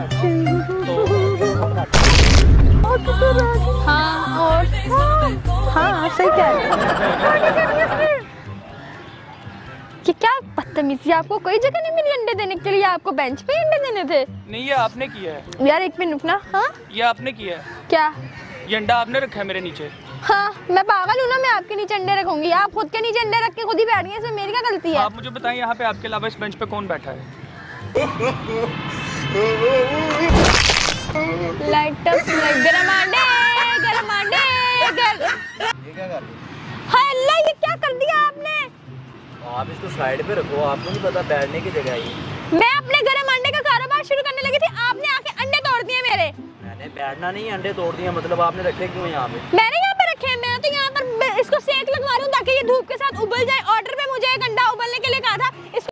हाँ और हाँ सही कह रहे हैं। कि क्या बदतमीजी, आपको कोई जगह नहीं मिली अंडे देने के लिए? आपको बेंच पे अंडे देने थे? नहीं ये आपने किया है यार एक मिनट रुकना। हाँ ये आपने किया है। क्या? ये अंडा आपने रखा है मेरे नीचे। हाँ मैं पागल हूँ ना, मैं आपके नीचे अंडे रखूंगी? आप खुद के नीचे अंडे रख के खुद ही बैठ गए, इसमें मेरी क्या गलती है? आप मुझे बताएं यहाँ पे आपके अलावा इस बेंच पे कौन बैठा है? लाइट अप गरम अंडे गरम अंडे ये क्या कर रही हाय अल्लाह, ये क्या कर दिया आपने? हो? आप इसको साइड पे रखो, आपको नहीं पता बैठने की जगह है। मैं अपने गरम अंडे का कारोबार शुरू करने लगी थी, आपने आके अंडे तोड़ दिए मेरे। मैंने बैठना नहीं, अंडे तोड़ दिए। मतलब आपने रखे क्यों यहाँ पे? मैंने यहाँ पे रखे हैं, मैं तो यहाँ पर इसको सेक लगवा रही हूँ ताकि ये धूप के साथ उबल जाए। ऑर्डर पे मुझे एक अंडा उबलने के लिए कहा था,